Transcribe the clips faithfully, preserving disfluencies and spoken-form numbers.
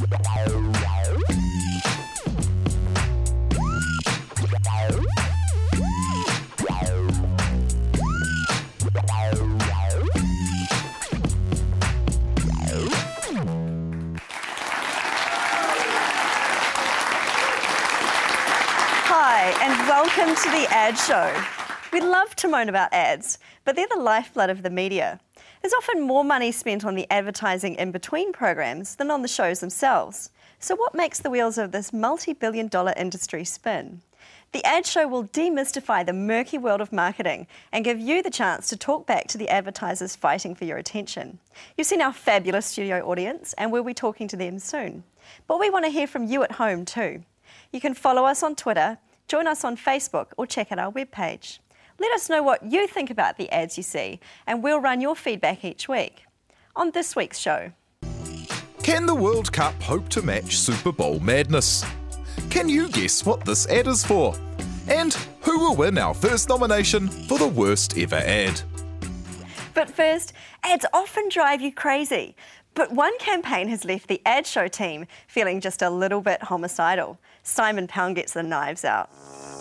Hi, and welcome to the Ad Show. We love to moan about ads, but they're the lifeblood of the media. There's often more money spent on the advertising in between programs than on the shows themselves. So what makes the wheels of this multi-billion dollar industry spin? The Ad Show will demystify the murky world of marketing and give you the chance to talk back to the advertisers fighting for your attention. You've seen our fabulous studio audience, and we'll be talking to them soon. But we want to hear from you at home too. You can follow us on Twitter, join us on Facebook, or check out our webpage. Let us know what you think about the ads you see, and we'll run your feedback each week. On this week's show. Can the World Cup hope to match Super Bowl madness? Can you guess what this ad is for? And who will win our first nomination for the worst ever ad? But first, ads often drive you crazy. But one campaign has left the Ad Show team feeling just a little bit homicidal. Simon Pound gets the knives out.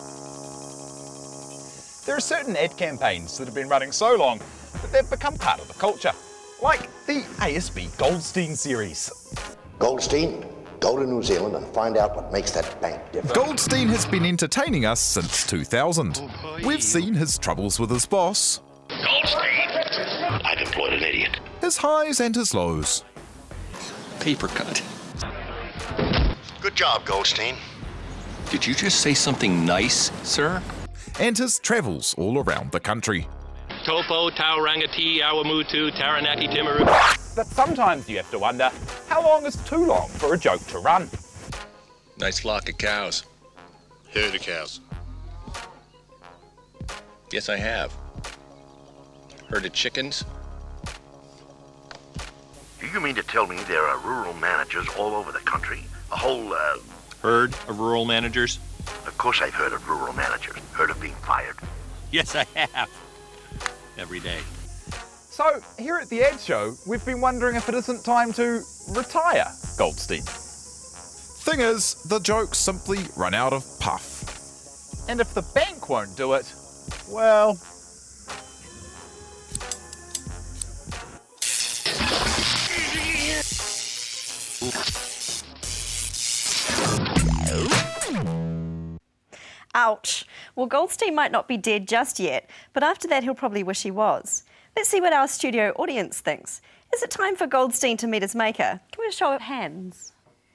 There are certain ad campaigns that have been running so long that they've become part of the culture, like the A S B Goldstein series. Goldstein, go to New Zealand and find out what makes that bank different. Goldstein has been entertaining us since two thousand. We've seen his troubles with his boss. Goldstein, I've employed an idiot. His highs and his lows. Paper cut. Good job, Goldstein. Did you just say something nice, sir? And his travels all around the country. Topo, Taurangati, Awamutu, Taranaki, Timaru. But sometimes you have to wonder, how long is too long for a joke to run? Nice flock of cows. Herd of cows. Yes, I have. Herd of chickens. Do you mean to tell me there are rural managers all over the country? A whole, uh... Herd of rural managers? Of course I've heard of rural managers. Heard of being fired. Yes, I have. Every day. So, here at the Ad Show, we've been wondering if it isn't time to retire Goldstein. Thing is, the jokes simply run out of puff. And if the bank won't do it, well... Ouch. Well, Goldstein might not be dead just yet, but after that he'll probably wish he was. Let's see what our studio audience thinks. Is it time for Goldstein to meet his maker? Can we have a show of hands?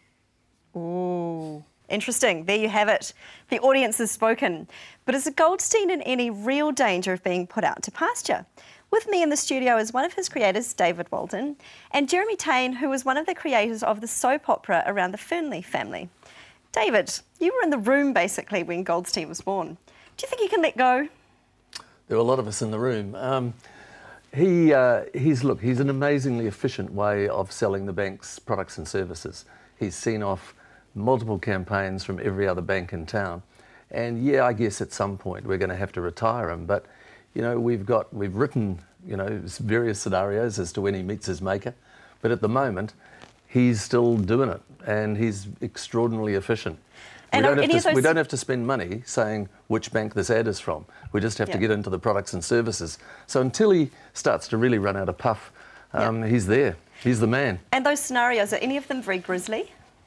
Ooh, interesting. There you have it. The audience has spoken. But is Goldstein in any real danger of being put out to pasture? With me in the studio is one of his creators, David Walden, and Jeremy Taine, who was one of the creators of the soap opera around the Fernley family. David, you were in the room basically when Goldstein was born. Do you think you can let go? There were a lot of us in the room. Um, he, uh, he's, look, he's an amazingly efficient way of selling the bank's products and services. He's seen off multiple campaigns from every other bank in town. And yeah, I guess at some point we're going to have to retire him. But, you know, we've got, we've written, you know, various scenarios as to when he meets his maker. But at the moment, he's still doing it, and he's extraordinarily efficient. And we, don't have any to, of those... we don't have to spend money saying which bank this ad is from. We just have yeah. to get into the products and services. So until he starts to really run out of puff, um, yeah. he's there. He's the man. And those scenarios, are any of them very grisly?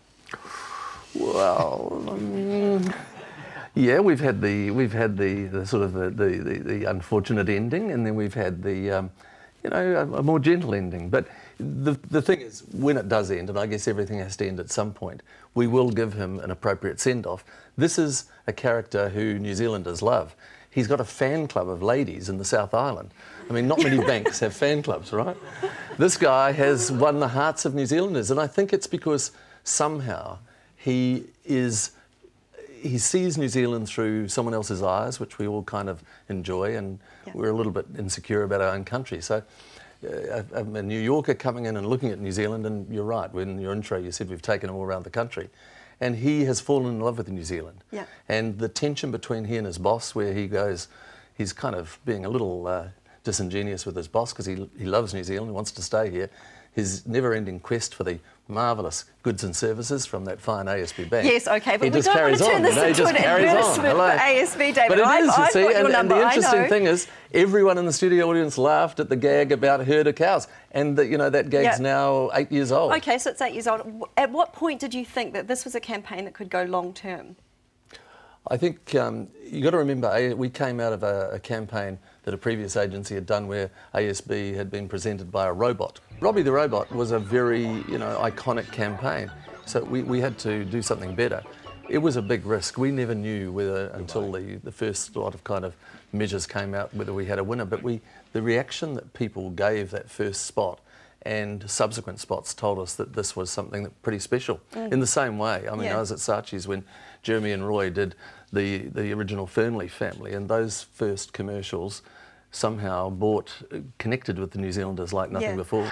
Well, um, yeah, we've had the we've had the, the sort of the, the, the, the unfortunate ending, and then we've had the um, you know a, a more gentle ending. But the the thing is, when it does end, and I guess everything has to end at some point, we will give him an appropriate send-off. This is a character who New Zealanders love. He's got a fan club of ladies in the South Island. I mean, not many banks have fan clubs, right? This guy has won the hearts of New Zealanders, and I think it's because somehow he is, he sees New Zealand through someone else's eyes, which we all kind of enjoy, and yeah. we're a little bit insecure about our own country. So uh, I'm a New Yorker coming in and looking at New Zealand, and you're right, in your intro you said we've taken him all around the country. And he has fallen in love with New Zealand. Yeah. And the tension between he and his boss, where he goes, he's kind of being a little uh, disingenuous with his boss because he, he loves New Zealand, he wants to stay here. His never-ending quest for the marvellous goods and services from that fine A S B bank. Yes, OK, but he we just don't want carries to turn on, this you know, he into just an carries on. advertisement Hello. for A S B, David. But it I've, is, you I've see, got your and, and number, the I interesting know. thing is everyone in the studio audience laughed at the gag about herd of cows, and the, you know that gag's Yep. now eight years old. OK, so it's eight years old. At what point did you think that this was a campaign that could go long term? I think um, you got to remember, eh, we came out of a, a campaign that a previous agency had done where A S B had been presented by a robot. Robbie the Robot was a very, you know, iconic campaign, so we, we had to do something better. It was a big risk. We never knew whether, until the, the first lot of kind of measures came out, whether we had a winner, but we, the reaction that people gave that first spot and subsequent spots told us that this was something that pretty special. Mm. In the same way, I mean, yeah. I was at Saatchi's when Jeremy and Roy did the, the original Fernleaf family, and those first commercials somehow bought, connected with the New Zealanders like nothing yeah. before.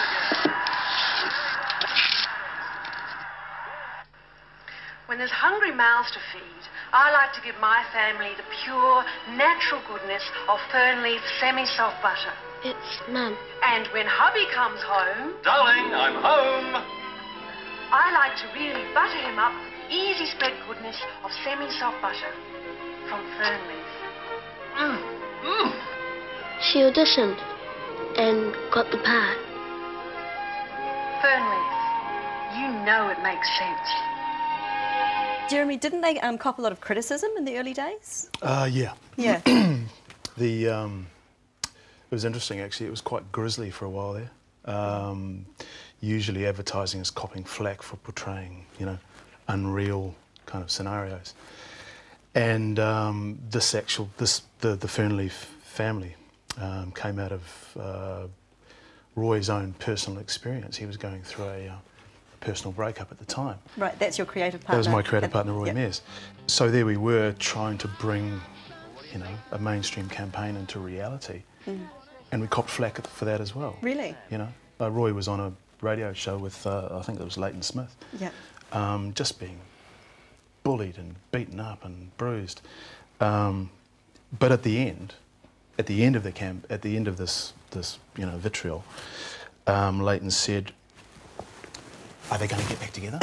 When there's hungry mouths to feed, I like to give my family the pure, natural goodness of Fernleaf semi-soft butter. It's none. And when hubby comes home, Darling, I'm home. I like to really butter him up with the easy spread goodness of semi-soft butter from Fernleaf. Mm, mm. She auditioned and got the part. Fernleaf, you know it makes sense. Jeremy, didn't they um, cop a lot of criticism in the early days? Uh, yeah. Yeah. the um, it was interesting actually. It was quite grisly for a while there. Um, usually, advertising is copping flack for portraying, you know, unreal kind of scenarios. And um, this actual, this the the Fernleaf family um, came out of uh, Roy's own personal experience. He was going through a uh, personal breakup at the time. Right, that's your creative partner. That was my creative partner, Roy yep. Mears. So there we were trying to bring, you know, a mainstream campaign into reality. Mm. And we copped flack for that as well. Really? You know, uh, Roy was on a radio show with, uh, I think it was Leighton Smith. Yeah. Um, just being bullied and beaten up and bruised. Um, but at the end, at the end of the camp, at the end of this, this you know, vitriol, um, Leighton said, "Are they going to get back together?"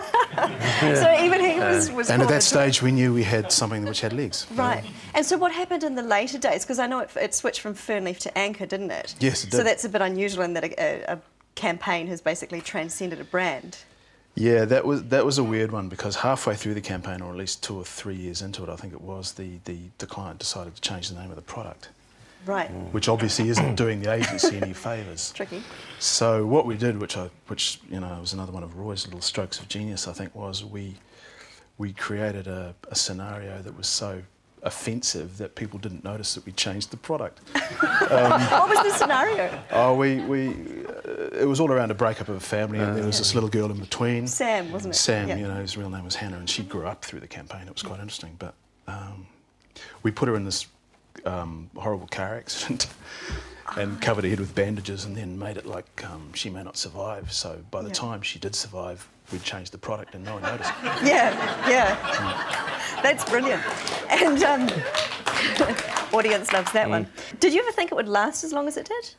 So even he was... was and at that stage we knew we had something which had legs. Right. And so what happened in the later days? Because I know it, it switched from Fernleaf to Anchor, didn't it? Yes, it did. So that's a bit unusual in that a, a campaign has basically transcended a brand. Yeah, that was that was a weird one because halfway through the campaign, or at least two or three years into it, I think it was, the, the, the client decided to change the name of the product. Right. Which obviously isn't doing the agency any favours. Tricky. So what we did, which I, which you know, was another one of Roy's little strokes of genius, I think, was we we created a, a scenario that was so offensive that people didn't notice that we changed the product. um, what was the scenario? Oh, we we uh, it was all around a breakup of a family, and there was this little girl in between. Sam, wasn't it? Sam, yeah. you know, his real name was Hannah, and she grew up through the campaign. It was quite interesting, but um, we put her in this um, horrible car accident and covered her head with bandages, and then made it like um, she may not survive. So by the yeah. time she did survive, we'd changed the product, and no one noticed. Yeah, yeah, mm. That's brilliant. And um, audience loves that mm. one. Did you ever think it would last as long as it did?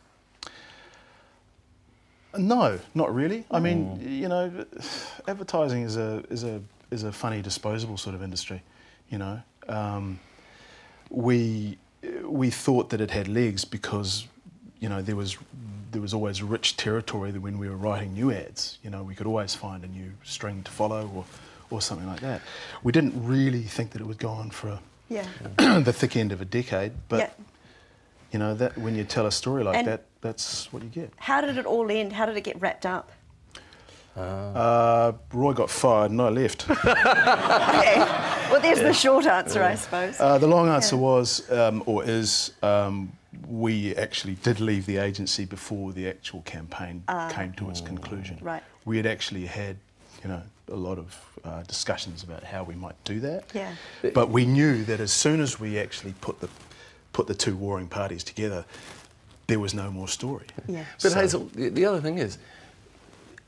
No, not really. I mean, mm. you know, advertising is a is a is a funny, disposable sort of industry. You know, um, we we thought that it had legs because, you know, there was there was always rich territory that when we were writing new ads, you know, we could always find a new string to follow or or something like that. We didn't really think that it would go on for a, yeah. the thick end of a decade, but. Yeah. You know, that when you tell a story like and that, that's what you get. How did it all end? How did it get wrapped up? Uh, uh, Roy got fired and I left. Okay. Well, there's yeah. the short answer, yeah. I suppose. Uh, the long answer yeah. was, um, or is, um, we actually did leave the agency before the actual campaign uh, came to its conclusion. Right. We had actually had, you know, a lot of uh, discussions about how we might do that. Yeah. But we knew that as soon as we actually put the put the two warring parties together, there was no more story. Yeah. But so, Hazel, the other thing is,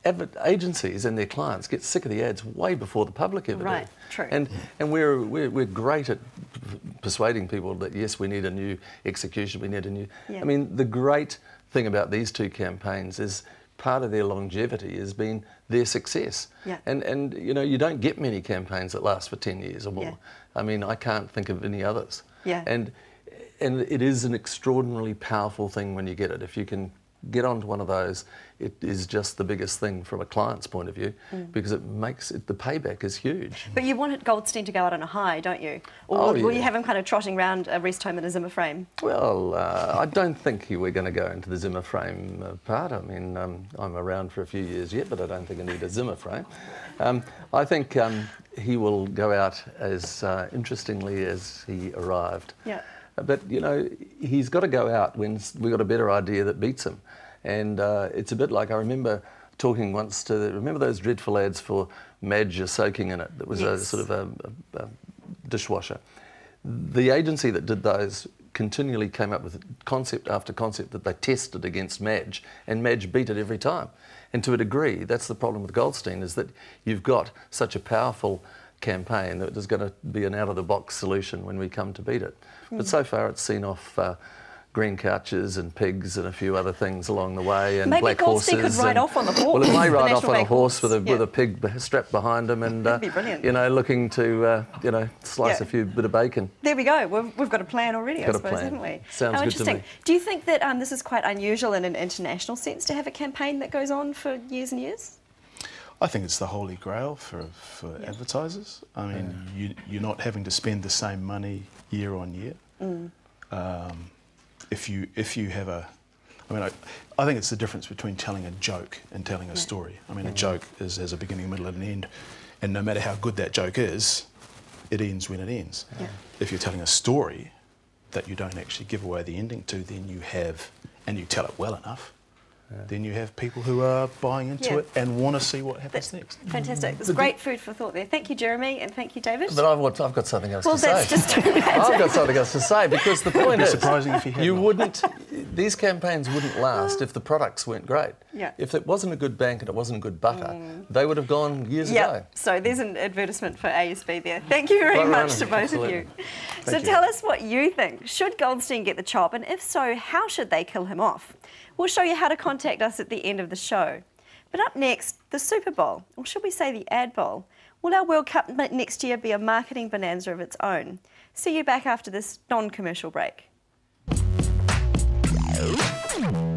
adver agencies and their clients get sick of the ads way before the public ever Right, do. true. And and we're, we're we're great at persuading people that yes, we need a new execution, we need a new. Yeah. I mean, the great thing about these two campaigns is part of their longevity has been their success. Yeah. And and you know, you don't get many campaigns that last for ten years or more. Yeah. I mean, I can't think of any others. Yeah. And and it is an extraordinarily powerful thing when you get it. If you can get onto one of those, it is just the biggest thing from a client's point of view, mm. because it makes it, the payback is huge. But you wanted Goldstein to go out on a high, don't you? Or Oh, will yeah. you have him kind of trotting around a rest home in a Zimmer frame? Well, uh, I don't think we're going to go into the Zimmer frame uh, part. I mean, um, I'm around for a few years yet, but I don't think I need a Zimmer frame. Um, I think um, he will go out as uh, interestingly as he arrived. Yeah. But, you know, he's got to go out when we've got a better idea that beats him. And uh, it's a bit like, I remember talking once to, remember those dreadful ads for Madge soaking in it? That was Yes. a sort of a, a, a dishwasher. The agency that did those continually came up with concept after concept that they tested against Madge, and Madge beat it every time. And to a degree, that's the problem with Goldstein, is that you've got such a powerful campaign that there's going to be an out-of-the-box solution when we come to beat it. Mm. But so far it's seen off uh, green couches and pigs and a few other things along the way, and Maybe black Goldstein horses. could ride and, off on the horse. Well, it may the ride off National on a Bank horse with a, yeah. with a pig b- strapped behind him and, uh, That'd be brilliant. you know, looking to, uh, you know, slice Yeah. a few bit of bacon. There we go. We've, we've got a plan already, Got I a suppose, plan. haven't we? Sounds How good to interesting. me. Do you think that um, this is quite unusual in an international sense to have a campaign that goes on for years and years? I think it's the holy grail for, for yeah. advertisers. I mean, yeah. you, you're not having to spend the same money year on year. Mm. Um, if you if you have a, I mean, I, I think it's the difference between telling a joke and telling a yeah. story. I mean, yeah. a joke is has a beginning, middle, and an end, and no matter how good that joke is, it ends when it ends. Yeah. If you're telling a story that you don't actually give away the ending to, then you have, and you tell it well enough, yeah. then you have people who are buying into yeah. it and want to see what happens That's next. Fantastic. There's great food for thought there. Thank you, Jeremy, and thank you, David. But I've got, I've got something else well, to say. Well, that's just too bad. I've got something else to say, because the point is, surprising if you had you one. wouldn't, these campaigns wouldn't last if the products weren't great. Yeah. If it wasn't a good bank and it wasn't good butter, mm. they would have gone years yep. ago. So there's an advertisement for A S B there. Thank you very Well much run. to both Absolutely. of you. Thank so you. tell us what you think. Should Goldstein get the chop? And if so, how should they kill him off? We'll show you how to contact us at the end of the show. But up next, the Super Bowl, or should we say the Ad Bowl. Will our World Cup next year be a marketing bonanza of its own? See you back after this non-commercial break.